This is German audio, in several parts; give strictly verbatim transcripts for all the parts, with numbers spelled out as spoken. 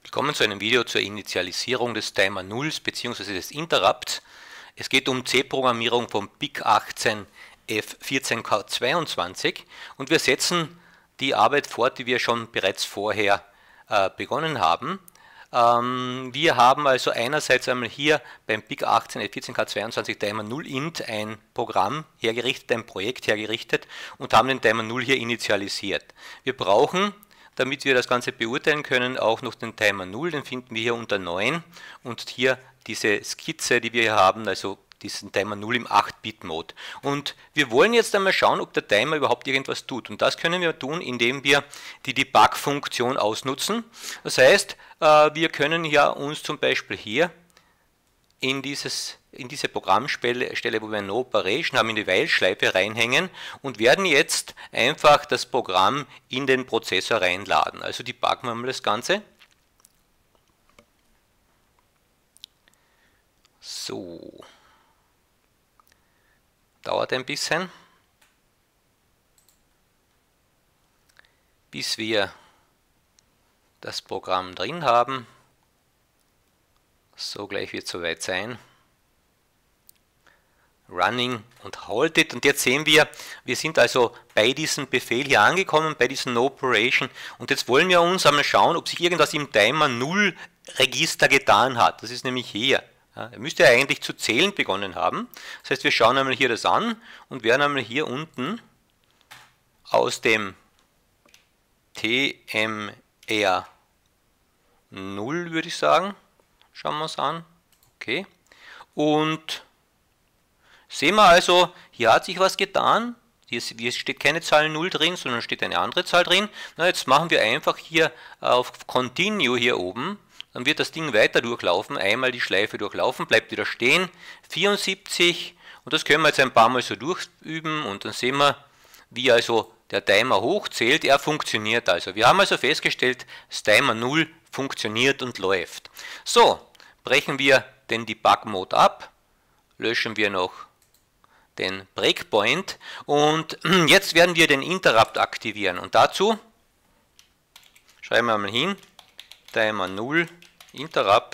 Willkommen zu einem Video zur Initialisierung des Timer Nulls bzw. des Interrupts. Es geht um C-Programmierung vom P I C achtzehn F vierzehn K zweiundzwanzig und wir setzen die Arbeit fort, die wir schon bereits vorher äh, begonnen haben. Ähm, wir haben also einerseits einmal hier beim P I C achtzehn F vierzehn K zweiundzwanzig Timer Null Int ein Programm hergerichtet, ein Projekt hergerichtet und haben den Timer Null hier initialisiert. Wir brauchen, damit wir das Ganze beurteilen können, auch noch den Timer Null, den finden wir hier unter neun und hier diese Skizze, die wir hier haben, also diesen Timer Null im acht Bit Mode. Und wir wollen jetzt einmal schauen, ob der Timer überhaupt irgendwas tut. Und das können wir tun, indem wir die Debug-Funktion ausnutzen. Das heißt, wir können ja uns zum Beispiel hier in, dieses, in diese Programmstelle, wo wir eine Operation haben, in die While-Schleife reinhängen und werden jetzt einfach das Programm in den Prozessor reinladen. Also debuggen wir mal das Ganze. So. Dauert ein bisschen, bis wir das Programm drin haben. So, gleich wird es soweit sein. Running und Hold it. Und jetzt sehen wir, wir sind also bei diesem Befehl hier angekommen, bei diesem Operation. Und jetzt wollen wir uns einmal schauen, ob sich irgendwas im Timer Null Register getan hat. Das ist nämlich hier. Ja, er müsste ja eigentlich zu zählen begonnen haben. Das heißt, wir schauen einmal hier das an und werden einmal hier unten aus dem T M R null, würde ich sagen, schauen wir uns an. Okay. Und sehen wir also, hier hat sich was getan. Hier steht keine Zahl null drin, sondern steht eine andere Zahl drin. Na, jetzt machen wir einfach hier auf Continue hier oben. Dann wird das Ding weiter durchlaufen, einmal die Schleife durchlaufen, bleibt wieder stehen, vierundsiebzig, und das können wir jetzt ein paar Mal so durchüben und dann sehen wir, wie also der Timer hochzählt. Er funktioniert also. Wir haben also festgestellt, das Timer Null funktioniert und läuft. So, brechen wir den Debug-Mode ab, löschen wir noch den Breakpoint und jetzt werden wir den Interrupt aktivieren und dazu schreiben wir mal hin, Timer Null Interrupt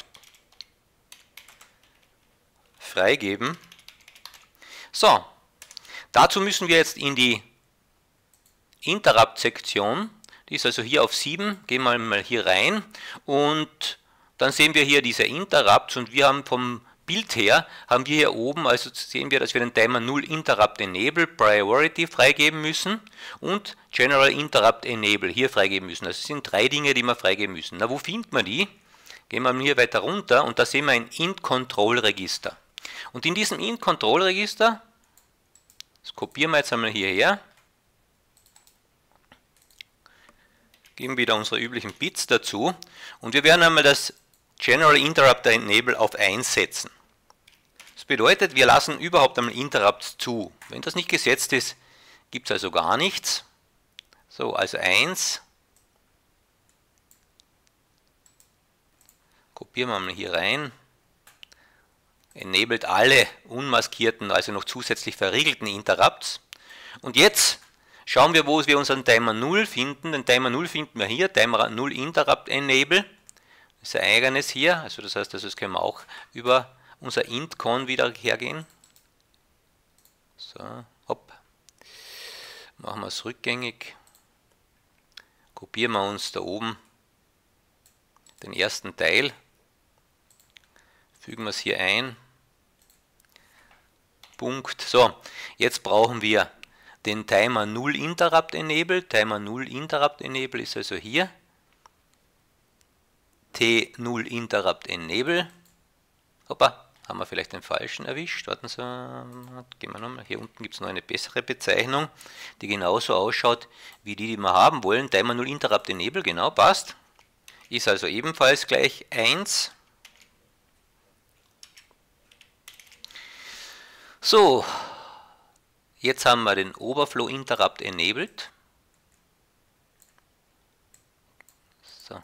freigeben. So, dazu müssen wir jetzt in die Interrupt-Sektion, die ist also hier auf sieben, gehen wir mal hier rein und dann sehen wir hier diese Interrupts und wir haben vom Bild her, haben wir hier oben, also sehen wir, dass wir den Timer Null Interrupt Enable Priority freigeben müssen und General Interrupt Enable hier freigeben müssen. Das sind drei Dinge, die wir freigeben müssen. Na, wo findet man die? Gehen wir hier weiter runter und da sehen wir ein Int-Control-Register. Und in diesem Int-Control-Register, das kopieren wir jetzt einmal hierher, geben wieder unsere üblichen Bits dazu und wir werden einmal das General Interrupt Enable auf eins setzen. Das bedeutet, wir lassen überhaupt einmal Interrupts zu. Wenn das nicht gesetzt ist, gibt es also gar nichts. So, also eins. Kopieren wir mal hier rein. Enabled alle unmaskierten, also noch zusätzlich verriegelten Interrupts. Und jetzt schauen wir, wo wir unseren Timer Null finden. Den Timer Null finden wir hier, Timer Null Interrupt Enable. Das ist ein eigenes hier, also das heißt, das können wir auch über unser Int-Con wieder hergehen. So, hopp. Machen wir es rückgängig. Kopieren wir uns da oben den ersten Teil. Fügen wir es hier ein. Punkt. So, jetzt brauchen wir den Timer Null Interrupt Enable. Timer Null Interrupt Enable ist also hier. T Null Interrupt Enable. Hoppa, haben wir vielleicht den falschen erwischt. Warten Sie, gehen wir nochmal. Hier unten gibt es noch eine bessere Bezeichnung, die genauso ausschaut wie die, die wir haben wollen. Timer Null Interrupt Enable, genau, passt. Ist also ebenfalls gleich eins. So, jetzt haben wir den Overflow Interrupt enabled. So.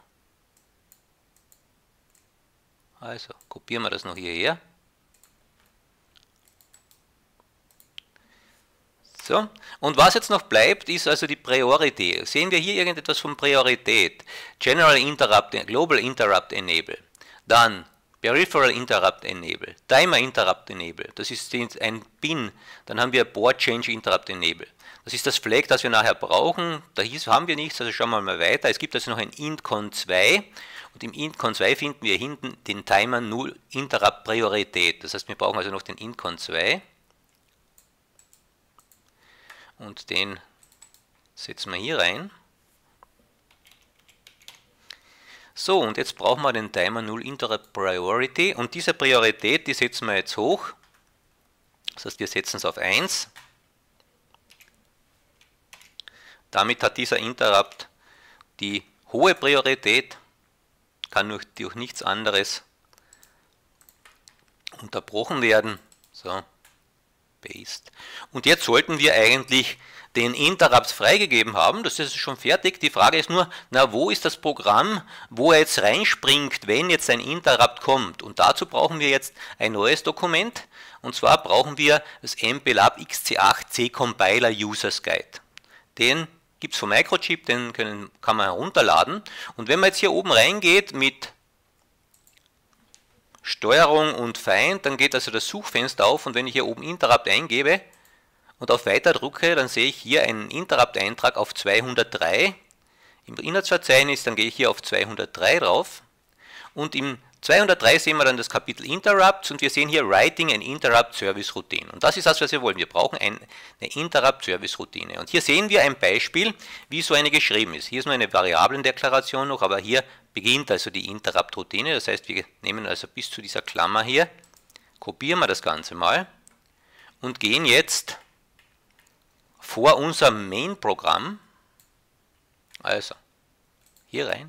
Also, kopieren wir das noch hierher. So, und was jetzt noch bleibt, ist also die Priority. Sehen wir hier irgendetwas von Priorität? General Interrupt, Global Interrupt Enable. Dann Peripheral Interrupt Enable, Timer Interrupt Enable. Das ist ein Pin. Dann haben wir Board Change Interrupt Enable. Das ist das Flag, das wir nachher brauchen. Da haben wir nichts, also schauen wir mal weiter. Es gibt also noch ein Intcon zwei. Und im Intcon zwei finden wir hinten den Timer null Interrupt Priorität. Das heißt, wir brauchen also noch den Intcon zwei. Und den setzen wir hier rein. So, und jetzt brauchen wir den Timer null Interrupt Priority. Und diese Priorität, die setzen wir jetzt hoch. Das heißt, wir setzen es auf eins. Damit hat dieser Interrupt die hohe Priorität, kann durch, durch nichts anderes unterbrochen werden. So, paste. Und jetzt sollten wir eigentlich den Interrupt freigegeben haben. Das ist schon fertig. Die Frage ist nur, na, wo ist das Programm, wo er jetzt reinspringt, wenn jetzt ein Interrupt kommt. Und dazu brauchen wir jetzt ein neues Dokument. Und zwar brauchen wir das M P L A B X C acht C Compiler Users Guide. Den gibt es vom Microchip, den können, kann man herunterladen. Und wenn man jetzt hier oben reingeht mit Steuerung und Find, dann geht also das Suchfenster auf und wenn ich hier oben Interrupt eingebe und auf Weiter drücke, dann sehe ich hier einen Interrupt-Eintrag auf zweihundertdrei im Inhaltsverzeichnis, dann gehe ich hier auf zweihundertdrei drauf und im zweihundertdrei sehen wir dann das Kapitel Interrupts und wir sehen hier Writing an Interrupt Service Routine. Und das ist das, was wir wollen. Wir brauchen eine Interrupt Service Routine. Und hier sehen wir ein Beispiel, wie so eine geschrieben ist. Hier ist nur eine Variablendeklaration noch, aber hier beginnt also die Interrupt Routine. Das heißt, wir nehmen also bis zu dieser Klammer hier, kopieren wir das Ganze mal und gehen jetzt vor unserem Main-Programm, also hier rein.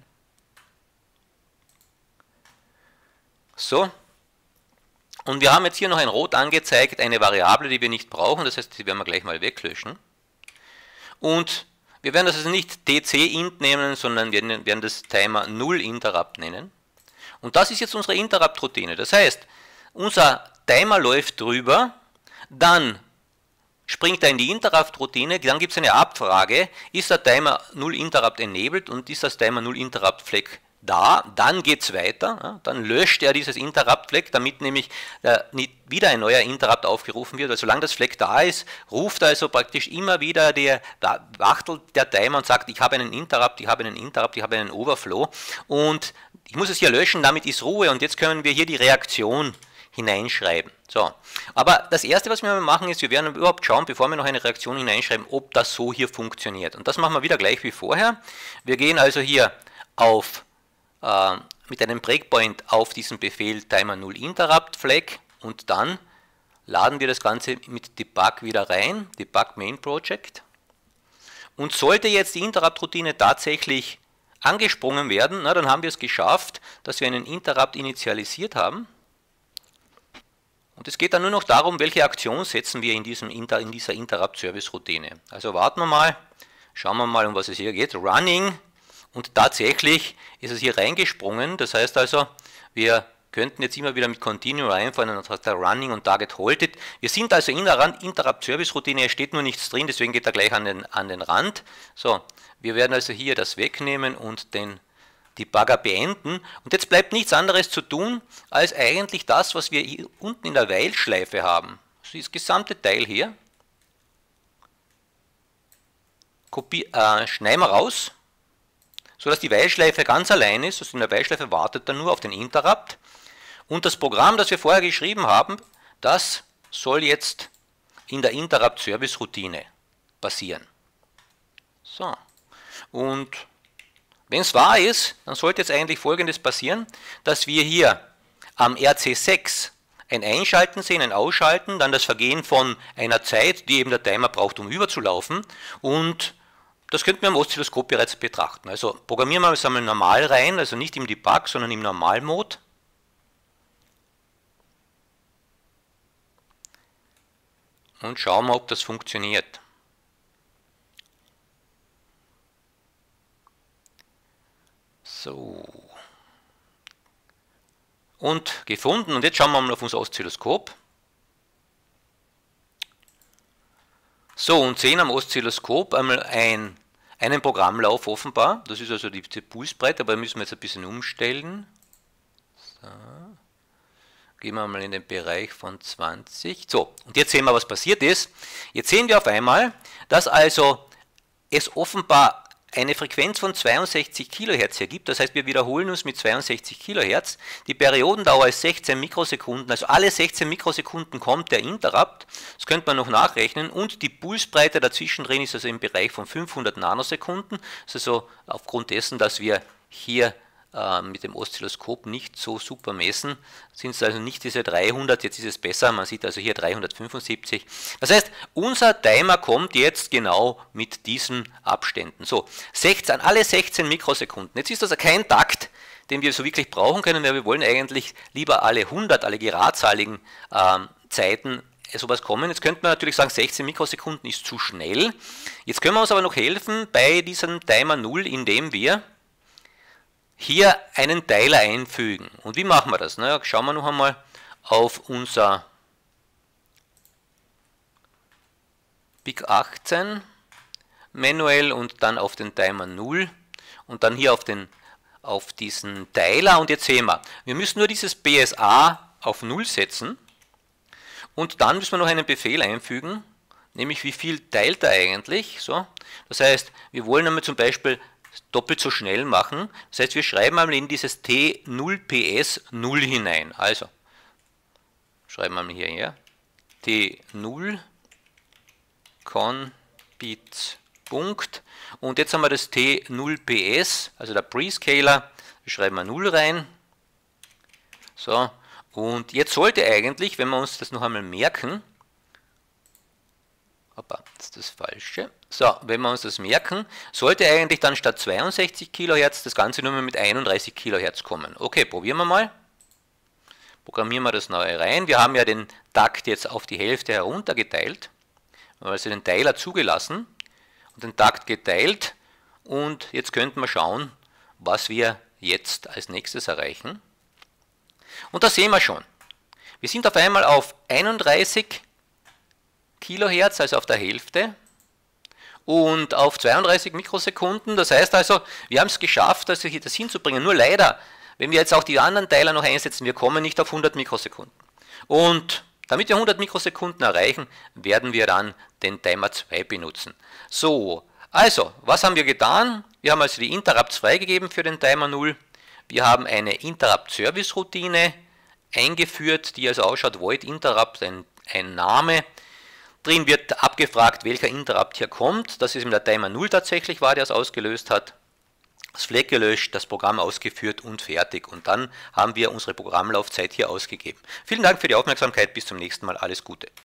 So, und wir haben jetzt hier noch ein Rot angezeigt, eine Variable, die wir nicht brauchen, das heißt, die werden wir gleich mal weglöschen. Und wir werden das also nicht tcint nehmen, sondern wir werden das Timer null Interrupt nennen. Und das ist jetzt unsere Interrupt-Routine. Das heißt, unser Timer läuft drüber, dann springt er in die Interrupt-Routine, dann gibt es eine Abfrage, ist der Timer null Interrupt enabled und ist das Timer null Interrupt Flag da, dann geht es weiter, ja, dann löscht er dieses Interrupt-Flag, damit nämlich äh, nicht wieder ein neuer Interrupt aufgerufen wird, weil solange das Flag da ist, ruft also praktisch immer wieder der, da wachtelt der Timer und sagt, ich habe einen Interrupt, ich habe einen Interrupt, ich habe einen Overflow und ich muss es hier löschen, damit ist Ruhe und jetzt können wir hier die Reaktion hineinschreiben. So, aber das erste, was wir mal machen, ist, wir werden überhaupt schauen, bevor wir noch eine Reaktion hineinschreiben, ob das so hier funktioniert. Und das machen wir wieder gleich wie vorher. Wir gehen also hier auf äh, mit einem Breakpoint auf diesen Befehl Timer null Interrupt Flag und dann laden wir das Ganze mit Debug wieder rein, Debug Main Project. Und sollte jetzt die Interrupt-Routine tatsächlich angesprungen werden, na, dann haben wir es geschafft, dass wir einen Interrupt initialisiert haben. Und es geht dann nur noch darum, welche Aktion setzen wir in, diesem Inter, in dieser Interrupt-Service-Routine. Also warten wir mal, schauen wir mal, um was es hier geht. Running und tatsächlich ist es hier reingesprungen. Das heißt also, wir könnten jetzt immer wieder mit Continue reinfahren und dann sagt er Running und Target Halted. Wir sind also in der Interrupt-Service-Routine, es steht nur nichts drin, deswegen geht er gleich an den, an den Rand. So, wir werden also hier das wegnehmen und den Debugger beenden. Und jetzt bleibt nichts anderes zu tun, als eigentlich das, was wir hier unten in der While-Schleife haben. Also das gesamte Teil hier. Kopie, äh, schneiden wir raus, sodass die While-Schleife ganz allein ist. Also in der While-Schleife wartet er nur auf den Interrupt. Und das Programm, das wir vorher geschrieben haben, das soll jetzt in der Interrupt-Service-Routine passieren. So. Und wenn es wahr ist, dann sollte jetzt eigentlich Folgendes passieren, dass wir hier am R C sechs ein Einschalten sehen, ein Ausschalten, dann das Vergehen von einer Zeit, die eben der Timer braucht, um überzulaufen. Und das könnten wir am Oszilloskop bereits betrachten. Also programmieren wir es einmal normal rein, also nicht im Debug, sondern im Normalmod. Und schauen wir, ob das funktioniert. So. Und gefunden. Und jetzt schauen wir mal auf unser Oszilloskop. So, und sehen am Oszilloskop einmal ein, einen Programmlauf offenbar. Das ist also die, die Pulsbreite, aber müssen wir jetzt ein bisschen umstellen. So. Gehen wir mal in den Bereich von zwanzig. So, und jetzt sehen wir, was passiert ist. Jetzt sehen wir auf einmal, dass also es offenbar eine Frequenz von zweiundsechzig Kilohertz ergibt. Das heißt, wir wiederholen uns mit zweiundsechzig Kilohertz. Die Periodendauer ist sechzehn Mikrosekunden, also alle sechzehn Mikrosekunden kommt der Interrupt. Das könnte man noch nachrechnen. Und die Pulsbreite dazwischen drin ist also im Bereich von fünfhundert Nanosekunden. Das ist also aufgrund dessen, dass wir hier mit dem Oszilloskop nicht so super messen, sind es also nicht diese dreihundert, jetzt ist es besser, man sieht also hier dreihundertfünfundsiebzig. Das heißt, unser Timer kommt jetzt genau mit diesen Abständen. So, sechzehn, alle sechzehn Mikrosekunden. Jetzt ist also kein Takt, den wir so wirklich brauchen können, weil wir wollen eigentlich lieber alle hundert, alle geradzahligen ähm, Zeiten sowas kommen. Jetzt könnte man natürlich sagen, sechzehn Mikrosekunden ist zu schnell. Jetzt können wir uns aber noch helfen bei diesem Timer null, indem wir hier einen Teiler einfügen. Und wie machen wir das? Na, schauen wir noch einmal auf unser B I C achtzehn manuell und dann auf den Timer null und dann hier auf, den, auf diesen Teiler. Und jetzt sehen wir, wir müssen nur dieses B S A auf null setzen und dann müssen wir noch einen Befehl einfügen, nämlich wie viel teilt er eigentlich. So. Das heißt, wir wollen einmal zum Beispiel doppelt so schnell machen. Das heißt, wir schreiben einmal in dieses T null P S null hinein. Also, schreiben wir mal hierher. T null con bit Punkt. Und jetzt haben wir das T null P S, also der Prescaler. Wir schreiben wir null rein. So, und jetzt sollte eigentlich, wenn wir uns das noch einmal merken, Opa, das ist das Falsche. So, wenn wir uns das merken, sollte eigentlich dann statt zweiundsechzig Kilohertz das Ganze nur mit einunddreißig Kilohertz kommen. Okay, probieren wir mal. Programmieren wir das neu rein. Wir haben ja den Takt jetzt auf die Hälfte heruntergeteilt. Wir haben also den Teiler zugelassen und den Takt geteilt. Und jetzt könnten wir schauen, was wir jetzt als nächstes erreichen. Und da sehen wir schon. Wir sind auf einmal auf einunddreißig Kilohertz, also auf der Hälfte, und auf zweiunddreißig Mikrosekunden. Das heißt also, wir haben es geschafft, also hier das hinzubringen. Nur leider, wenn wir jetzt auch die anderen Teiler noch einsetzen, wir kommen nicht auf hundert Mikrosekunden. Und damit wir hundert Mikrosekunden erreichen, werden wir dann den Timer zwei benutzen. So, also, was haben wir getan? Wir haben also die Interrupts freigegeben für den Timer null. Wir haben eine Interrupt-Service-Routine eingeführt, die also ausschaut, Void Interrupt, ein, ein Name. Drin wird abgefragt, welcher Interrupt hier kommt. Das ist im Timer null tatsächlich war, der es ausgelöst hat. Das Flag gelöscht, das Programm ausgeführt und fertig. Und dann haben wir unsere Programmlaufzeit hier ausgegeben. Vielen Dank für die Aufmerksamkeit. Bis zum nächsten Mal. Alles Gute.